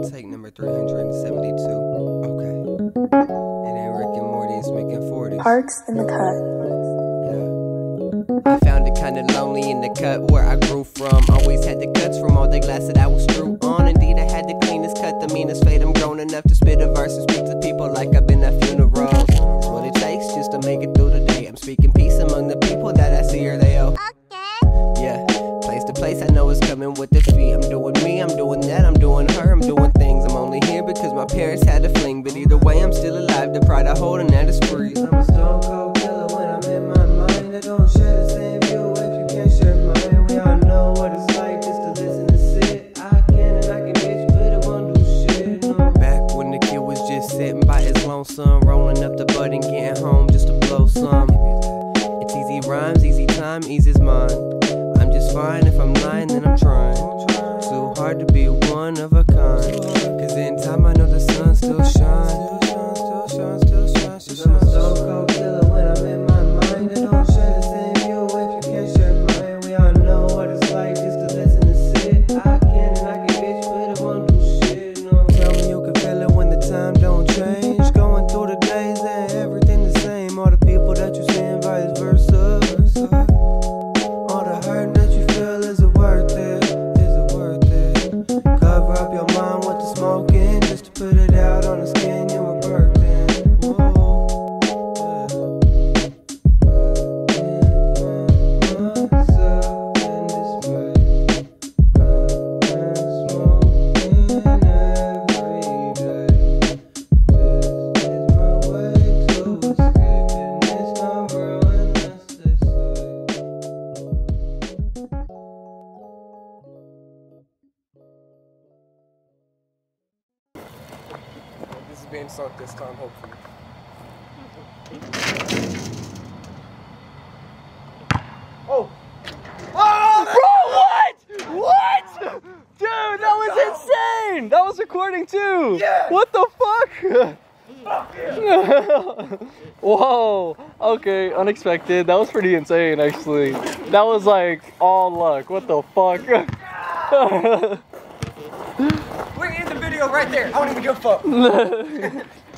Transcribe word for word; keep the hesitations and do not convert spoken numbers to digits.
Take number three hundred seventy-two. Okay. And then Rick and Morty's making forties. Parks in the cut. Yeah. I found it kinda lonely in the cut where I grew from. Always had the cuts from all the glass that I was through on. Indeed, I had the cleanest cut, the meanest fate. I'm grown enough to spit a verse and speak to people like I've been at funeral. That's what it takes just to make it through the day. I'm speaking peace among the people that I see or they owe. Yeah, place to place, I know it's coming with the feet. I'm doing me, I'm doing that, I'm doing her, I'm doing things. I'm only here because my parents had a fling, but either way, I'm still alive. The pride I hold and that is free. I'm a stone cold killer when I'm in my mind. I don't share the same view if you can't share mine. We all know what it's like just to listen and sit. I can and I can bitch, but it won't do shit. No. Back when the kid was just sitting by his lonesome, rolling up the bud and getting home just to blow some. It's easy rhymes, easy time, easy's mine. I'm just fine, if I'm lying then I'm trying. Too hard to be one of a kind, cause in time I know the sun still shines. Still shines, still shines, still shines. I'm a so cold killer when I'm in my mind. I don't share the same view if you can't share mine. We all know what it's like just to listen and sit. I can and I can bitch, but it won't do shit, no. Tell me you can feel it when the time don't change. Going through the days and everything the same. All the people that you see and vice versa. All the hurt that you feel, is it worth it? Is it worth it? Cover up your mind with the smoking just to put it out on the skin you were birthed in. Whoa, yeah. Putting myself in this way. I've been smoking every day. This is my way to escaping this number unless they say. This is being sunk this time, hopefully. Oh! Oh! Bro, what? What? Dude, that was insane! That was recording too! Yeah. What the fuck? Fuck yeah. Whoa, okay, unexpected. That was pretty insane, actually. That was like all luck. What the fuck? We're in the video right there. I don't even give a fuck.